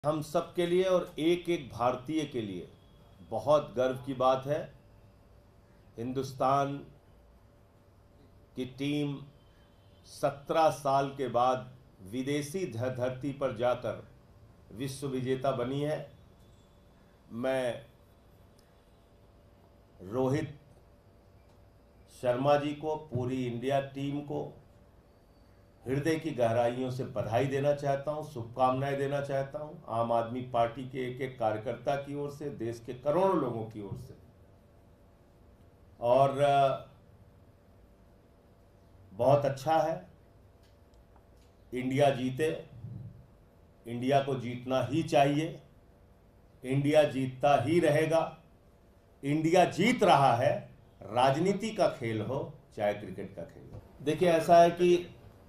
हम सब के लिए और एक एक भारतीय के लिए बहुत गर्व की बात है। हिंदुस्तान की टीम 17 साल के बाद विदेशी धरती पर जाकर विश्व विजेता बनी है। मैं रोहित शर्मा जी को, पूरी इंडिया टीम को हृदय की गहराइयों से बधाई देना चाहता हूं, शुभकामनाएं देना चाहता हूं। आम आदमी पार्टी के एक एक कार्यकर्ता की ओर से, देश के करोड़ों लोगों की ओर से। और बहुत अच्छा है, इंडिया जीते। इंडिया को जीतना ही चाहिए, इंडिया जीतता ही रहेगा। इंडिया जीत रहा है, राजनीति का खेल हो चाहे क्रिकेट का खेल हो। देखिए, ऐसा है कि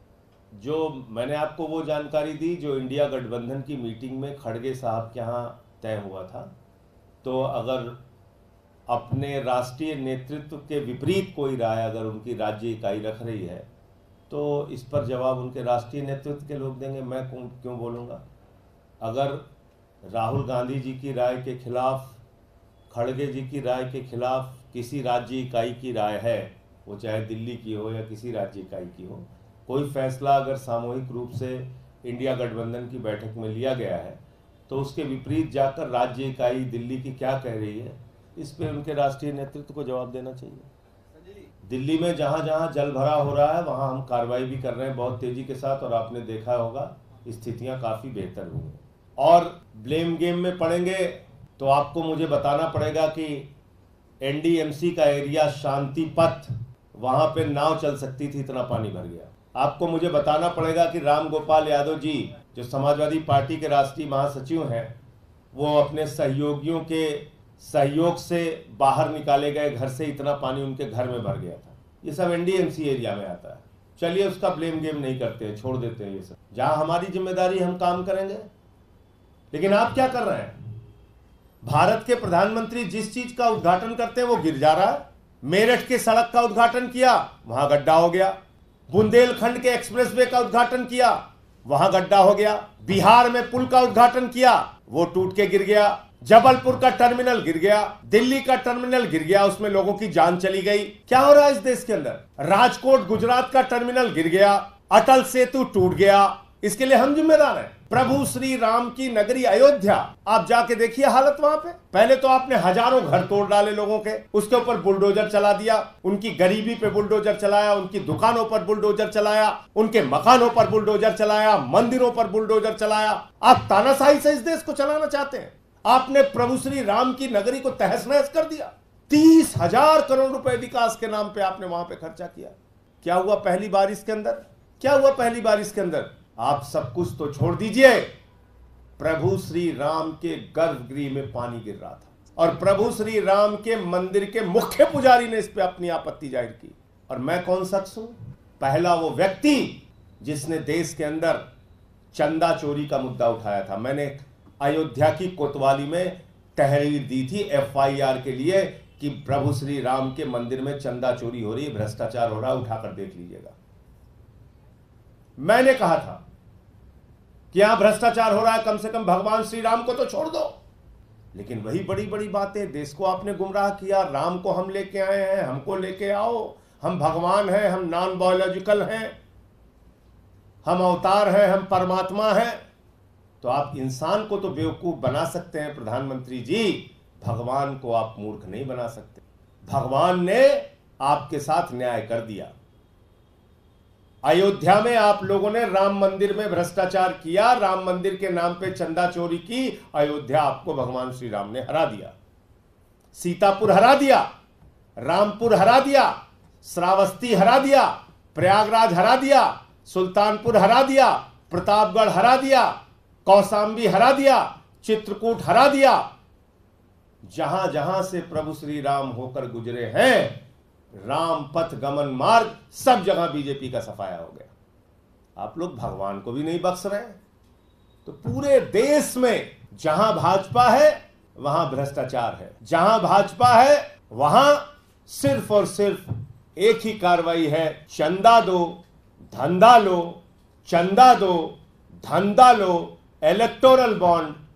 जो मैंने आपको वो जानकारी दी जो इंडिया गठबंधन की मीटिंग में खड़गे साहब के यहाँ तय हुआ था, तो अगर अपने राष्ट्रीय नेतृत्व के विपरीत कोई राय अगर उनकी राज्य इकाई रख रही है तो इस पर जवाब उनके राष्ट्रीय नेतृत्व के लोग देंगे, मैं क्यों बोलूँगा। अगर राहुल गांधी जी की राय के खिलाफ, खड़गे जी की राय के खिलाफ किसी राज्य इकाई की राय है, वो चाहे दिल्ली की हो या किसी राज्य इकाई की हो, कोई फैसला अगर सामूहिक रूप से इंडिया गठबंधन की बैठक में लिया गया है तो उसके विपरीत जाकर राज्य इकाई दिल्ली की क्या कह रही है, इस पे उनके राष्ट्रीय नेतृत्व को जवाब देना चाहिए। दिल्ली में जहां जहां जल भरा हो रहा है वहां हम कार्रवाई भी कर रहे हैं बहुत तेजी के साथ, और आपने देखा होगा स्थितियां काफी बेहतर हुई हैं। और ब्लेम गेम में पड़ेंगे तो आपको मुझे बताना पड़ेगा कि एनडीएमसी का एरिया शांति पथ, वहां पे नाव चल सकती थी, इतना पानी भर गया। आपको मुझे बताना पड़ेगा कि राम गोपाल यादव जी जो समाजवादी पार्टी के राष्ट्रीय महासचिव हैं, वो अपने सहयोगियों के सहयोग से बाहर निकाले गए घर से इतना पानी उनके घर में भर गया था। ये सब एनडीएमसी एरिया में आता है। चलिए, उसका ब्लेम गेम नहीं करते हैं, छोड़ देते हैं ये सब। जहां हमारी जिम्मेदारी हम काम करेंगे। लेकिन आप क्या कर रहे हैं? भारत के प्रधानमंत्री जिस चीज का उद्घाटन करते हैं वो गिर जा रहा है। मेरठ के सड़क का उद्घाटन किया, वहां गड्ढा हो गया। बुंदेलखंड के एक्सप्रेसवे का उद्घाटन किया, वहां गड्ढा हो गया। बिहार में पुल का उद्घाटन किया, वो टूट के गिर गया। जबलपुर का टर्मिनल गिर गया, दिल्ली का टर्मिनल गिर गया, उसमें लोगों की जान चली गई। क्या हो रहा है इस देश के अंदर? राजकोट गुजरात का टर्मिनल गिर गया, अटल सेतु टूट गया। इसके लिए हम जिम्मेदार हैं। प्रभु श्री राम की नगरी अयोध्या, आप जाके देखिए हालत वहां पे। पहले तो आपने हजारों घर तोड़ डाले लोगों के, उसके ऊपर बुलडोजर चला दिया, उनकी गरीबी पे बुलडोजर चलाया, उनकी दुकानों पर बुलडोजर चलाया, उनके मकानों पर बुलडोजर चलाया, मंदिरों पर बुलडोजर चलाया। आप तानाशाही से इस देश को चलाना चाहते हैं। आपने प्रभु श्री राम की नगरी को तहस नहस कर दिया। 30,000 करोड़ रुपए विकास के नाम पे आपने वहां पे खर्चा किया। क्या हुआ पहली बारिश के अंदर? क्या हुआ पहली बारिश के अंदर? आप सब कुछ तो छोड़ दीजिए, प्रभु श्री राम के गर्भगृह में पानी गिर रहा था और प्रभु श्री राम के मंदिर के मुख्य पुजारी ने इस पे अपनी आपत्ति जाहिर की। और मैं कौन शख्स हूं? पहला वो व्यक्ति जिसने देश के अंदर चंदा चोरी का मुद्दा उठाया था। मैंने अयोध्या की कोतवाली में तहरीर दी थी एफआईआर के लिए कि प्रभु श्री राम के मंदिर में चंदा चोरी हो रही है, भ्रष्टाचार हो रहा है, उठाकर देख लीजिएगा। मैंने कहा था कि यहां भ्रष्टाचार हो रहा है, कम से कम भगवान श्री राम को तो छोड़ दो। लेकिन वही बड़ी बड़ी बातें, देश को आपने गुमराह किया। राम को हम लेके आए हैं, हमको लेके आओ, हम भगवान हैं, हम नॉन बायोलॉजिकल हैं, हम अवतार हैं, हम परमात्मा हैं। तो आप इंसान को तो बेवकूफ बना सकते हैं प्रधानमंत्री जी, भगवान को आप मूर्ख नहीं बना सकते। भगवान ने आपके साथ न्याय कर दिया। अयोध्या में आप लोगों ने राम मंदिर में भ्रष्टाचार किया, राम मंदिर के नाम पे चंदा चोरी की। अयोध्या आपको भगवान श्री राम ने हरा दिया। सीतापुर हरा दिया, रामपुर हरा दिया, श्रावस्ती हरा दिया, प्रयागराज हरा दिया, सुल्तानपुर हरा दिया, प्रतापगढ़ हरा दिया, कौशाम्बी हरा दिया, चित्रकूट हरा दिया। जहां जहां से प्रभु श्री राम होकर गुजरे हैं, राम पथ गमन मार्ग, सब जगह बीजेपी का सफाया हो गया। आप लोग भगवान को भी नहीं बख्श रहे। तो पूरे देश में जहां भाजपा है वहां भ्रष्टाचार है, जहां भाजपा है वहां सिर्फ और सिर्फ एक ही कार्रवाई है, चंदा दो, धंधा लो, चंदा दो, धंधा लो, electoral bond,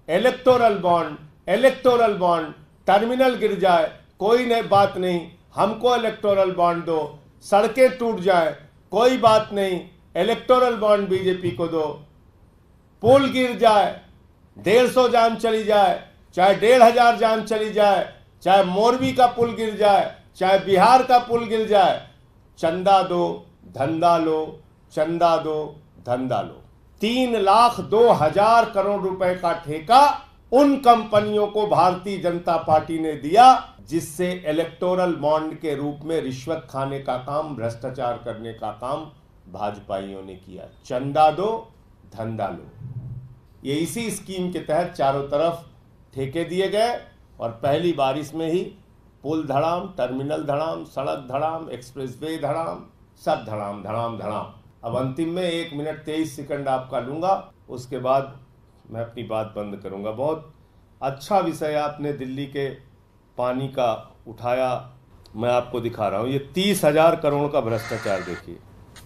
electoral bond, terminal गिर जाए कोई नहीं, बात नहीं, हमको इलेक्टोरल बॉन्ड दो। सड़कें टूट जाए कोई बात नहीं, इलेक्टोरल बॉन्ड बीजेपी को दो। पुल गिर जाए, 150 जान चली जाए, चाहे 1500 जान चली जाए, चाहे मोरबी का पुल गिर जाए, चाहे बिहार का पुल गिर जाए, चंदा दो धंधा लो, चंदा दो धंधा लो। 3,02,000 करोड़ रुपए का ठेका उन कंपनियों को भारतीय जनता पार्टी ने दिया जिससे इलेक्टोरल बॉन्ड के रूप में रिश्वत खाने का काम, भ्रष्टाचार करने का काम भाजपाइयों ने किया। चंदा दो धंधा लो, ये इसी स्कीम के तहत चारों तरफ ठेके दिए गए और पहली बारिश में ही पुल धड़ाम, टर्मिनल धड़ाम, सड़क धड़ाम, एक्सप्रेसवे धड़ाम, सब धड़ाम धड़ाम धड़ाम। अब अंतिम में 1 मिनट 23 सेकंड आपका लूंगा, उसके बाद मैं अपनी बात बंद करूंगा। बहुत अच्छा विषय आपने दिल्ली के पानी का उठाया, मैं आपको दिखा रहा हूं। ये 30,000 करोड़ का भ्रष्टाचार देखिए।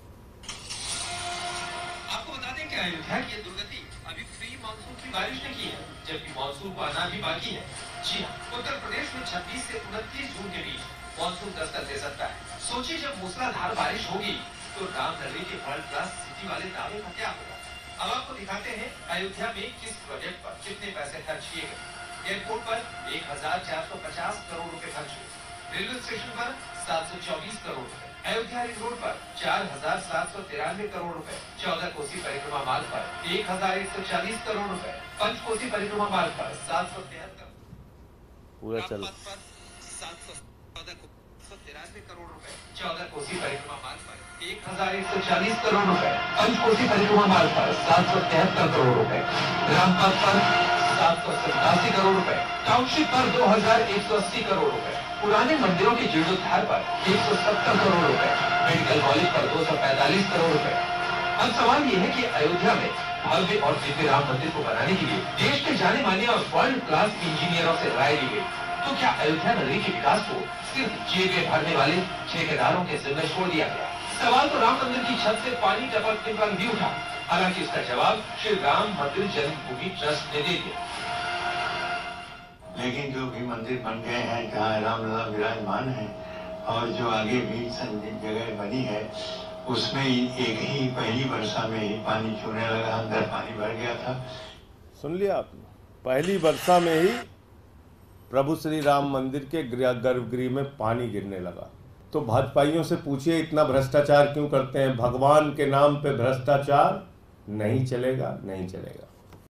आपको बता दें कि अयोध्या की दुर्गति अभी प्री मानसून की बारिश ने की है, जबकि मानसून को आना भी बाकी है। जी हाँ, उत्तर प्रदेश में 26 से 29 जून के बीच मानसून दस्तक दे सकता है। सोचिए जब मूसलाधार बारिश होगी तो रामनगरी के वर्ल्ड क्लास सिटी वाले दावे का क्या होगा। अब आपको दिखाते हैं अयोध्या में किस प्रोजेक्ट पर कितने पैसे खर्च किए गए। एयरपोर्ट पर 1,450 करोड़ रुपए खर्च हुए, रेलवे स्टेशन पर 724 करोड़ रुपए, अयोध्या रिंग रोड पर 4,793 करोड़ रुपए, 14 कोसी परिक्रमा मार्ग पर 1,140 करोड़ रुपए, पंचकोसी परिक्रमा मार्ग पर 773 पूरा चल 793 करोड़ रुपए, 14 कोसी परिक्रमा मार्ग पर 1,140 करोड़ रुपए, पंचकोसी परिक्रमा मार्ग पर 773 करोड़ रुपए, रामपथ पर 787 करोड़ रुपए, टाउनशिप पर 2,180 करोड़ रुपए, पुराने मंदिरों के जीर्णोद्धार पर 170 करोड़ रुपए, मेडिकल कॉलेज पर 245 करोड़ रुपए। अब सवाल ये है कि अयोध्या में भव्य और दिव्य राम मंदिर को बनाने के लिए देश के जाने माने और वर्ल्ड क्लास इंजीनियरों से राय ली गई, तो क्या अयोध्या नगरी के विकास को सिर्फ जेबें भरने वाले ठेकेदारों के जिम्मे छोड़ दिया गया? सवाल तो राम मंदिर की छत से पानी टपकने पर भी उठा, हालांकि इसका जवाब श्री राम मंदिर जन्मभूमि ट्रस्ट ने दे दिया। लेकिन जो भी मंदिर बन गए हैं, जहाँ रामलला विराजमान है और जो आगे भी जगह बनी है, उसमें एक ही पहली वर्षा में ही पानी छूने लगा, अंदर पानी भर गया था। सुन लिया आपने, पहली वर्षा में ही प्रभु श्री राम मंदिर के गर्भगृह में पानी गिरने लगा। तो भाजपाइयों से पूछिए इतना भ्रष्टाचार क्यों करते हैं? भगवान के नाम पे भ्रष्टाचार नहीं चलेगा, नहीं चलेगा।